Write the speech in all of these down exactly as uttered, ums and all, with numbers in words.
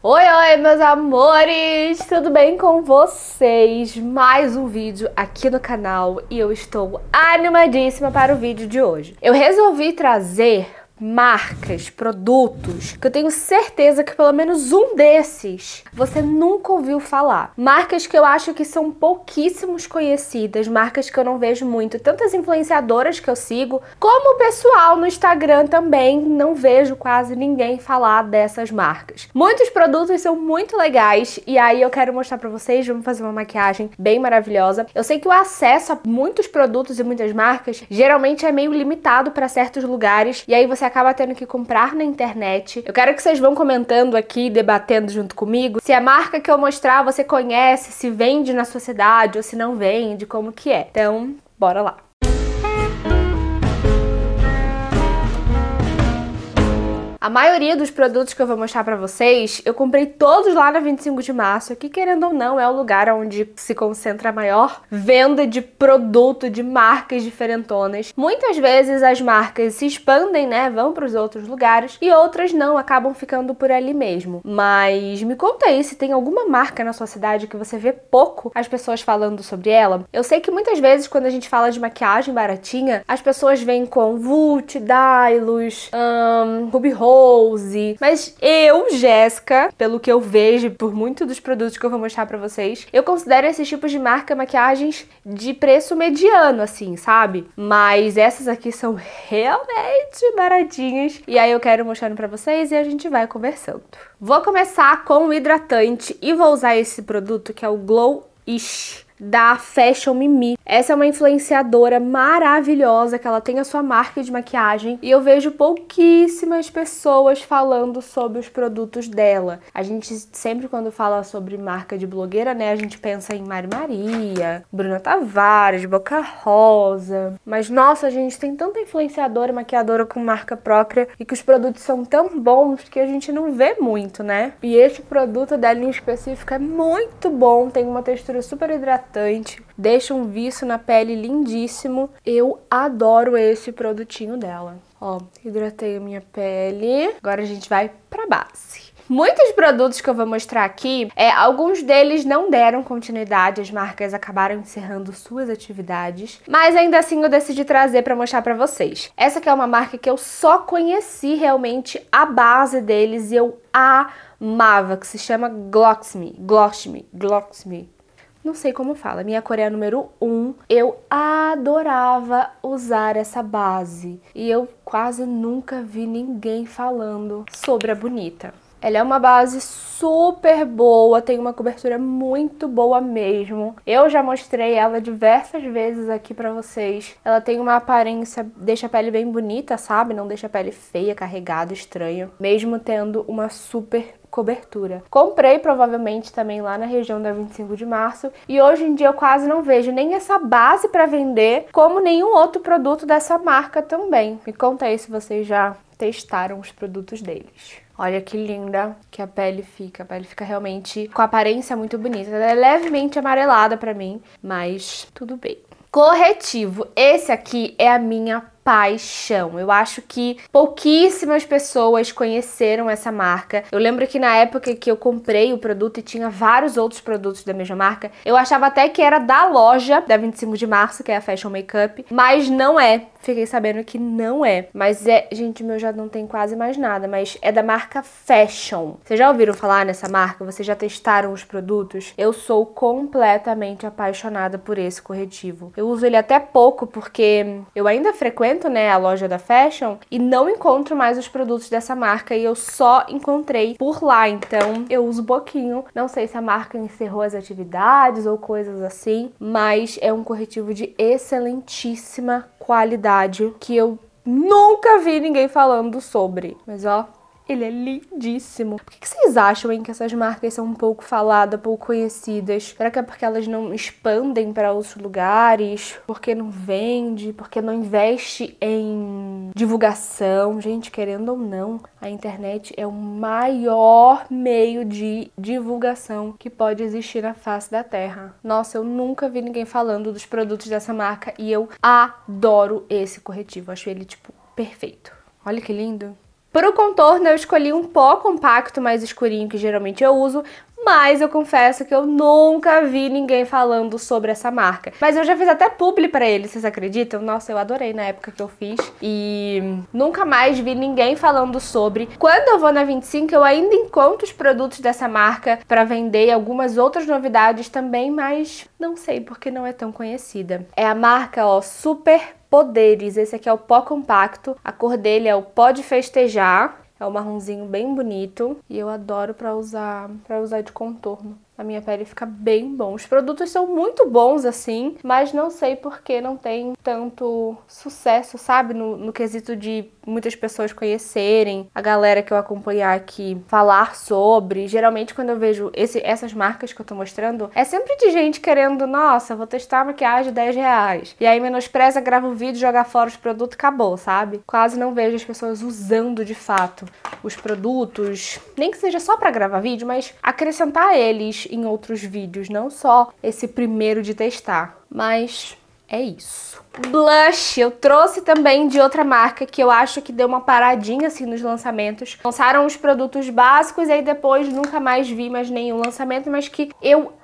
Oi, oi, meus amores! Tudo bem com vocês? Mais um vídeo aqui no canal e eu estou animadíssima para o vídeo de hoje. Eu resolvi trazer marcas, produtos, que eu tenho certeza que pelo menos um desses você nunca ouviu falar. Marcas que eu acho que são pouquíssimos conhecidas, marcas que eu não vejo muito, tantas influenciadoras que eu sigo, como o pessoal no Instagram também, não vejo quase ninguém falar dessas marcas. Muitos produtos são muito legais e aí eu quero mostrar pra vocês, vamos fazer uma maquiagem bem maravilhosa. Eu sei que o acesso a muitos produtos e muitas marcas geralmente é meio limitado para certos lugares e aí você acaba tendo que comprar na internet. Eu quero que vocês vão comentando aqui, debatendo junto comigo, se a marca que eu mostrar você conhece, se vende na sua cidade ou se não vende, como que é. Então, bora lá! A maioria dos produtos que eu vou mostrar pra vocês, eu comprei todos lá na vinte e cinco de março, que querendo ou não é o lugar onde se concentra a maior venda de produto, de marcas diferentonas. Muitas vezes as marcas se expandem, né, vão para os outros lugares e outras não, acabam ficando por ali mesmo. Mas me conta aí se tem alguma marca na sua cidade que você vê pouco as pessoas falando sobre ela. Eu sei que muitas vezes quando a gente fala de maquiagem baratinha, as pessoas vêm com Vult, Dylos, um, Ruby Rose, Rose, mas eu, Jéssica, pelo que eu vejo por muitos dos produtos que eu vou mostrar pra vocês, eu considero esses tipos de marca maquiagens de preço mediano, assim, sabe? Mas essas aqui são realmente baratinhas e aí eu quero mostrando pra vocês e a gente vai conversando. Vou começar com o hidratante e vou usar esse produto que é o Glowish da Fashion Mimi. Essa é uma influenciadora maravilhosa, que ela tem a sua marca de maquiagem e eu vejo pouquíssimas pessoas falando sobre os produtos dela. A gente sempre quando fala sobre marca de blogueira, né, a gente pensa em Mari Maria, Bruna Tavares, Boca Rosa, mas nossa, a gente tem tanta influenciadora, maquiadora com marca própria e que os produtos são tão bons que a gente não vê muito, né? E esse produto dela em específico é muito bom, tem uma textura super hidratante, deixa um viço na pele lindíssimo. Eu adoro esse produtinho dela. Ó, hidratei a minha pele. Agora a gente vai pra base. Muitos produtos que eu vou mostrar aqui, é, alguns deles não deram continuidade, as marcas acabaram encerrando suas atividades, mas ainda assim eu decidi trazer para mostrar para vocês. Essa aqui é uma marca que eu só conheci realmente a base deles e eu amava, que se chama Gloxme, Gloxme, Gloxme. Não sei como fala, minha cor é a número um. Eu adorava usar essa base e eu quase nunca vi ninguém falando sobre a Bonita. Ela é uma base super boa, tem uma cobertura muito boa mesmo. Eu já mostrei ela diversas vezes aqui pra vocês. Ela tem uma aparência, deixa a pele bem bonita, sabe? Não deixa a pele feia, carregada, estranha. Mesmo tendo uma super cobertura. Comprei provavelmente também lá na região da vinte e cinco de março e hoje em dia eu quase não vejo nem essa base pra vender, como nenhum outro produto dessa marca também. Me conta aí se vocês já testaram os produtos deles. Olha que linda que a pele fica. A pele fica realmente com aparência muito bonita. Ela é levemente amarelada pra mim, mas tudo bem. Corretivo. Esse aqui é a minha paixão. Eu acho que pouquíssimas pessoas conheceram essa marca. Eu lembro que na época que eu comprei o produto e tinha vários outros produtos da mesma marca, eu achava até que era da loja da vinte e cinco de março, que é a Fashion Makeup, mas não é. Fiquei sabendo que não é. Mas é... Gente, o meu já não tem quase mais nada, mas é da marca Fashion. Vocês já ouviram falar nessa marca? Vocês já testaram os produtos? Eu sou completamente apaixonada por esse corretivo. Eu uso ele até pouco porque eu ainda frequento, né, a loja da Fashion e não encontro mais os produtos dessa marca e eu só encontrei por lá, então eu uso pouquinho. Não sei se a marca encerrou as atividades ou coisas assim, mas é um corretivo de excelentíssima qualidade que eu nunca vi ninguém falando sobre. Mas ó, ele é lindíssimo. Por que que vocês acham, hein, que essas marcas são um pouco faladas, pouco conhecidas? Será que é porque elas não expandem para outros lugares? Porque não vende? Porque não investe em divulgação? Gente, querendo ou não, a internet é o maior meio de divulgação que pode existir na face da Terra. Nossa, eu nunca vi ninguém falando dos produtos dessa marca e eu adoro esse corretivo. Acho ele, tipo, perfeito. Olha que lindo. Pro contorno eu escolhi um pó compacto mais escurinho que geralmente eu uso, mas eu confesso que eu nunca vi ninguém falando sobre essa marca. Mas eu já fiz até publi pra ele, vocês acreditam? Nossa, eu adorei na época que eu fiz. E nunca mais vi ninguém falando sobre. Quando eu vou na vinte e cinco, eu ainda encontro os produtos dessa marca pra vender, algumas outras novidades também, mas não sei porque não é tão conhecida. É a marca, ó, Super Poderes. Esse aqui é o pó compacto. A cor dele é o pó de festejar. É um marronzinho bem bonito e eu adoro pra usar, pra usar de contorno. A minha pele fica bem bom. Os produtos são muito bons assim, mas não sei por que não tem tanto sucesso, sabe? No, no quesito de muitas pessoas conhecerem, a galera que eu acompanhar aqui falar sobre. Geralmente quando eu vejo esse, essas marcas que eu tô mostrando, é sempre de gente querendo, nossa, vou testar a maquiagem dez reais. E aí menospreza, grava o vídeo, joga fora os produtos, acabou, sabe? Quase não vejo as pessoas usando de fato os produtos, nem que seja só pra gravar vídeo, mas acrescentar eles em outros vídeos, não só esse primeiro de testar. Mas é isso. Blush, eu trouxe também de outra marca que eu acho que deu uma paradinha assim nos lançamentos. Lançaram os produtos básicos e aí depois nunca mais vi mais nenhum lançamento, mas que eu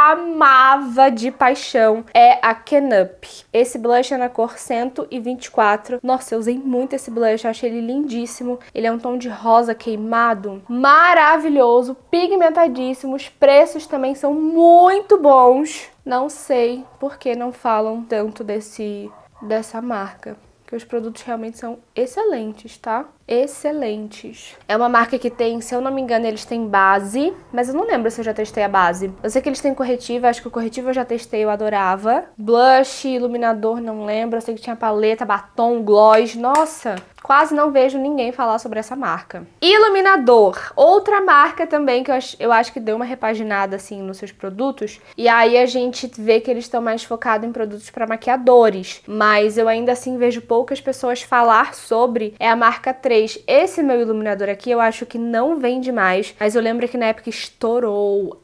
amava de paixão, é a Kenup. Esse blush é na cor cento e vinte e quatro. Nossa, eu usei muito esse blush, eu achei ele lindíssimo. Ele é um tom de rosa queimado, maravilhoso, pigmentadíssimo. Os preços também são muito bons. Não sei por que não falam tanto desse, dessa marca, porque os produtos realmente são excelentes, tá? Excelentes. É uma marca que tem, se eu não me engano, eles têm base, mas eu não lembro se eu já testei a base. Eu sei que eles têm corretivo, acho que o corretivo eu já testei, eu adorava. Blush, iluminador, não lembro. Eu sei que tinha paleta, batom, gloss. Nossa, quase não vejo ninguém falar sobre essa marca. Iluminador, outra marca também que eu acho, eu acho que deu uma repaginada assim nos seus produtos. E aí a gente vê que eles estão mais focados em produtos para maquiadores. Mas eu ainda assim vejo poucas pessoas falar sobre. É a marca três. Esse meu iluminador aqui eu acho que não vende mais, mas eu lembro que na época estourou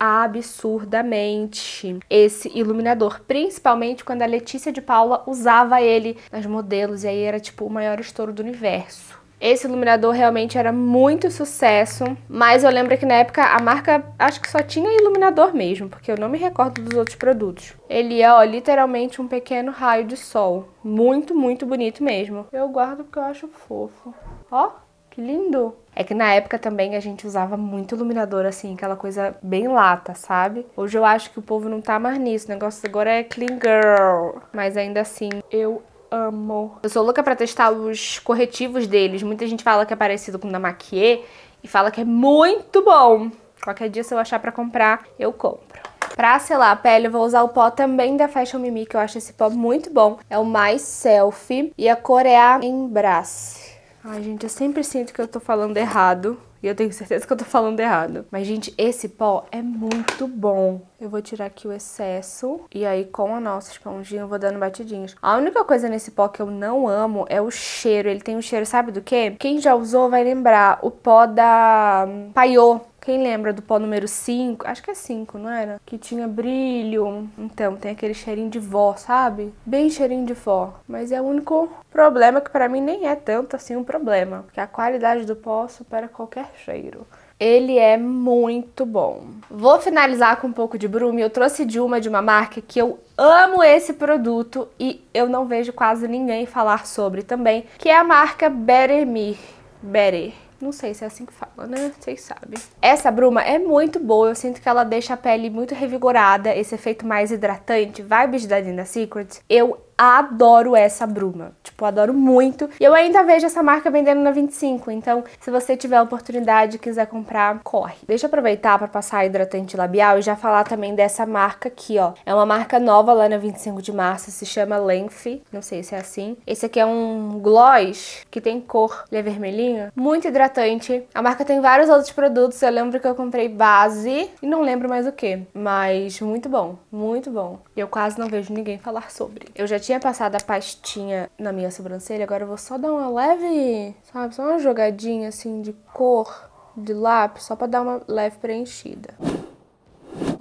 absurdamente esse iluminador, principalmente quando a Letícia de Paula usava ele nas modelos, e aí era tipo o maior estouro do universo. Esse iluminador realmente era muito sucesso, mas eu lembro que na época a marca acho que só tinha iluminador mesmo, porque eu não me recordo dos outros produtos. Ele é, ó, literalmente um pequeno raio de sol. Muito, muito bonito mesmo. Eu guardo porque eu acho fofo. Ó, que lindo! É que na época também a gente usava muito iluminador, assim, aquela coisa bem lata, sabe? Hoje eu acho que o povo não tá mais nisso, o negócio agora é clean girl. Mas ainda assim, eu amo. Eu sou louca pra testar os corretivos deles. Muita gente fala que é parecido com o da Maquiê e fala que é muito bom. Qualquer dia, se eu achar pra comprar, eu compro. Pra selar a pele, eu vou usar o pó também da Fashion Mimi, que eu acho esse pó muito bom. É o Mais Selfie e a cor é a Embrace. Ai, gente, eu sempre sinto que eu tô falando errado. E eu tenho certeza que eu tô falando errado. Mas, gente, esse pó é muito bom. Eu vou tirar aqui o excesso. E aí, com a nossa esponjinha, eu vou dando batidinhas. A única coisa nesse pó que eu não amo é o cheiro. Ele tem um cheiro, sabe do quê? Quem já usou vai lembrar. O pó da Paiô. Quem lembra do pó número cinco? Acho que é cinco, não era? Que tinha brilho. Então, tem aquele cheirinho de vó, sabe? Bem cheirinho de vó. Mas é o único problema que pra mim nem é tanto assim um problema. Porque a qualidade do pó supera qualquer cheiro. Ele é muito bom. Vou finalizar com um pouco de Brume. Eu trouxe de uma de uma marca que eu amo esse produto e eu não vejo quase ninguém falar sobre também, que é a marca Better Me. Better. Não sei se é assim que fala, né? Vocês sabem. Essa bruma é muito boa. Eu sinto que ela deixa a pele muito revigorada. Esse efeito mais hidratante. Vibes da Linda Secret. Eu adoro essa bruma. Tipo, adoro muito. E eu ainda vejo essa marca vendendo na vinte e cinco. Então, se você tiver a oportunidade e quiser comprar, corre. Deixa eu aproveitar para passar hidratante labial e já falar também dessa marca aqui, ó. É uma marca nova lá na vinte e cinco de março. Se chama Length. Não sei se é assim. Esse aqui é um gloss que tem cor. Ele é vermelhinho. Muito hidratante. A marca tem vários outros produtos. Eu lembro que eu comprei base e não lembro mais o que. Mas muito bom. Muito bom. E eu quase não vejo ninguém falar sobre. Eu já tinha passado a pastinha na minha sobrancelha, agora eu vou só dar uma leve, sabe, só uma jogadinha assim de cor de lápis, só pra dar uma leve preenchida.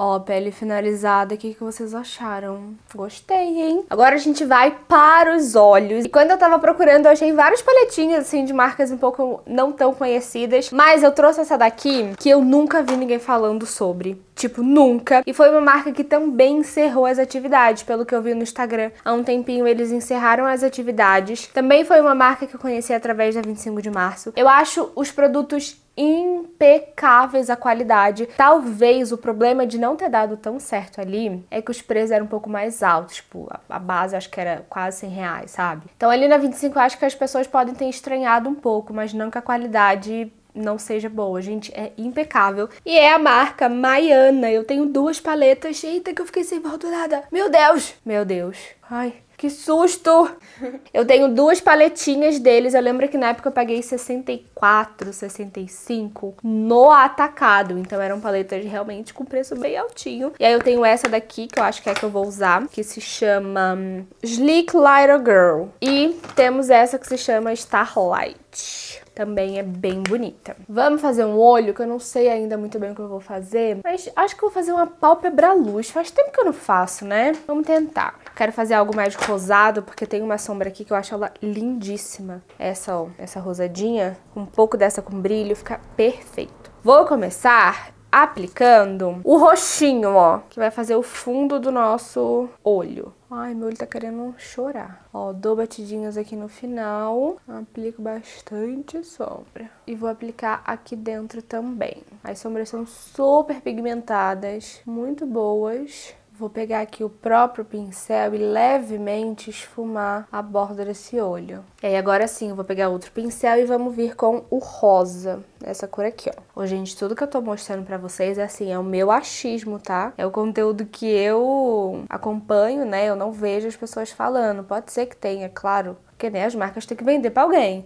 Ó, pele finalizada, o que, que vocês acharam? Gostei, hein? Agora a gente vai para os olhos. E quando eu tava procurando, eu achei várias paletinhas, assim, de marcas um pouco não tão conhecidas. Mas eu trouxe essa daqui, que eu nunca vi ninguém falando sobre. Tipo, nunca. E foi uma marca que também encerrou as atividades, pelo que eu vi no Instagram. Há um tempinho eles encerraram as atividades. Também foi uma marca que eu conheci através da vinte e cinco de março. Eu acho os produtos impecáveis, a qualidade. Talvez o problema de não ter dado tão certo ali é que os preços eram um pouco mais altos. Tipo, a base acho que era quase cem reais, sabe? Então ali na vinte e cinco eu acho que as pessoas podem ter estranhado um pouco, mas não que a qualidade não seja boa, gente, é impecável. E é a marca Maiana. Eu tenho duas paletas. Eita, que eu fiquei sem volta nada. Meu Deus! Meu Deus. Ai, que susto! Eu tenho duas paletinhas deles. Eu lembro que na época eu paguei sessenta e quatro, sessenta e cinco no atacado. Então eram paletas realmente com preço bem altinho. E aí eu tenho essa daqui, que eu acho que é a que eu vou usar, que se chama Sleek Little Girl. E temos essa que se chama Starlight. Também é bem bonita. Vamos fazer um olho, que eu não sei ainda muito bem o que eu vou fazer, mas acho que eu vou fazer uma pálpebra luz. Faz tempo que eu não faço, né? Vamos tentar. Quero fazer algo mais rosado, porque tem uma sombra aqui que eu acho ela lindíssima. Essa, ó, essa rosadinha, um pouco dessa com brilho, fica perfeito. Vou começar aplicando o roxinho, ó, que vai fazer o fundo do nosso olho. Ai, meu olho tá querendo chorar. Ó, dou batidinhas aqui no final. Aplico bastante sombra. E vou aplicar aqui dentro também. As sombras são super pigmentadas, muito boas. Vou pegar aqui o próprio pincel e levemente esfumar a borda desse olho. E aí agora sim, eu vou pegar outro pincel e vamos vir com o rosa. Essa cor aqui, ó. Ô, gente, tudo que eu tô mostrando pra vocês é assim, é o meu achismo, tá? É o conteúdo que eu acompanho, né? Eu não vejo as pessoas falando. Pode ser que tenha, claro. Porque, né, as marcas têm que vender pra alguém.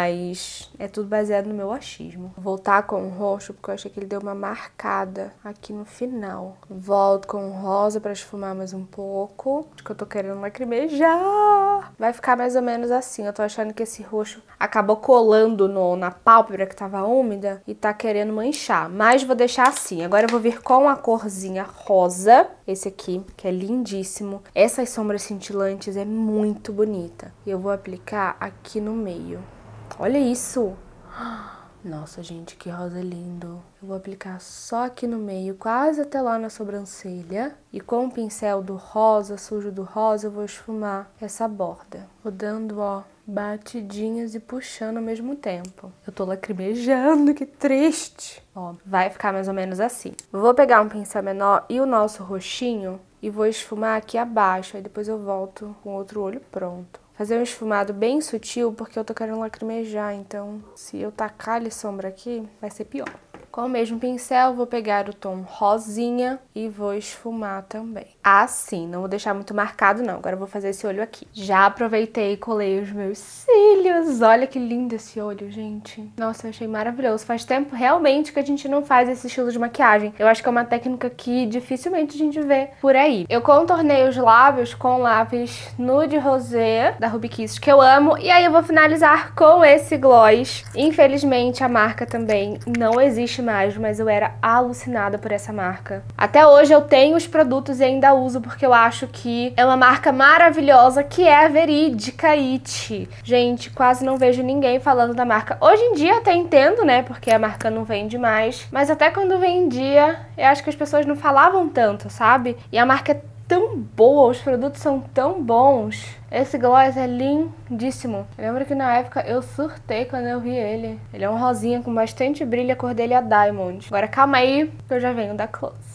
Mas é tudo baseado no meu achismo. Vou voltar com o roxo, porque eu achei que ele deu uma marcada aqui no final. Volto com o rosa pra esfumar mais um pouco. Acho que eu tô querendo lacrimejar. Vai ficar mais ou menos assim. Eu tô achando que esse roxo acabou colando no, na pálpebra que tava úmida e tá querendo manchar. Mas vou deixar assim. Agora eu vou vir com a corzinha rosa. Esse aqui, que é lindíssimo. Essas sombras cintilantes é muito bonita. E eu vou aplicar aqui no meio. Olha isso! Nossa, gente, que rosa lindo. Eu vou aplicar só aqui no meio, quase até lá na sobrancelha. E com o pincel do rosa, sujo do rosa, eu vou esfumar essa borda. Vou dando, ó, batidinhas e puxando ao mesmo tempo. Eu tô lacrimejando, que triste. Ó, vai ficar mais ou menos assim. Vou pegar um pincel menor e o nosso roxinho e vou esfumar aqui abaixo. Aí depois eu volto com outro olho pronto. Fazer um esfumado bem sutil, porque eu tô querendo lacrimejar, então se eu tacar ali sombra aqui, vai ser pior. Com o mesmo pincel, vou pegar o tom rosinha e vou esfumar também. Assim, não vou deixar muito marcado não, agora eu vou fazer esse olho aqui. Já aproveitei e colei os meus cílios, olha que lindo esse olho, gente. Nossa, eu achei maravilhoso. Faz tempo realmente que a gente não faz esse estilo de maquiagem. Eu acho que é uma técnica que dificilmente a gente vê por aí. Eu contornei os lábios com lápis Nude Rosé, da Ruby Kiss, que eu amo. E aí eu vou finalizar com esse gloss. Infelizmente, a marca também não existe mais, mas eu era alucinada por essa marca. Até hoje eu tenho os produtos e ainda uso porque eu acho que é uma marca maravilhosa, que é a Verídica It. Gente, quase não vejo ninguém falando da marca. Hoje em dia até entendo, né, porque a marca não vende mais, mas até quando vendia, eu acho que as pessoas não falavam tanto, sabe? E a marca é tão boa, os produtos são tão bons. Esse gloss é lindíssimo. Eu lembro que na época eu surtei quando eu vi ele. Ele é um rosinha com bastante brilho, a cor dele é Diamond. Agora calma aí, que eu já venho da close.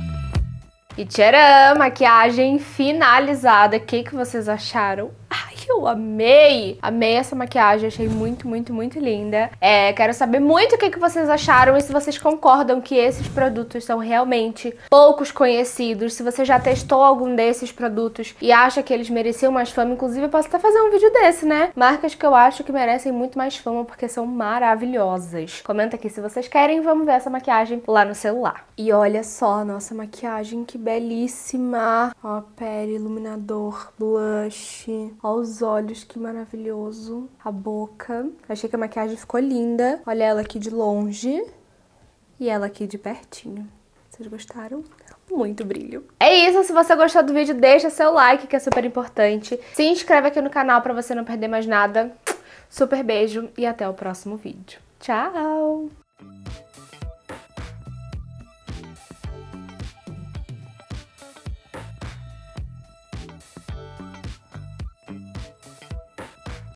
E tcharam! Maquiagem finalizada. O que, que vocês acharam? Ai, eu Uhul! Amei! Amei essa maquiagem, achei muito, muito, muito linda. É, quero saber muito o que, que vocês acharam e se vocês concordam que esses produtos são realmente poucos conhecidos. Se você já testou algum desses produtos e acha que eles mereciam mais fama, inclusive eu posso até fazer um vídeo desse, né? Marcas que eu acho que merecem muito mais fama porque são maravilhosas. Comenta aqui se vocês querem, vamos ver essa maquiagem lá no celular. E olha só a nossa maquiagem, que belíssima! Ó, pele, iluminador, blush. Ó os olhos, que maravilhoso. A boca. Achei que a maquiagem ficou linda. Olha ela aqui de longe e ela aqui de pertinho. Vocês gostaram? Muito brilho. É isso, se você gostou do vídeo, deixa seu like, que é super importante. Se inscreve aqui no canal pra você não perder mais nada. Super beijo e até o próximo vídeo. Tchau!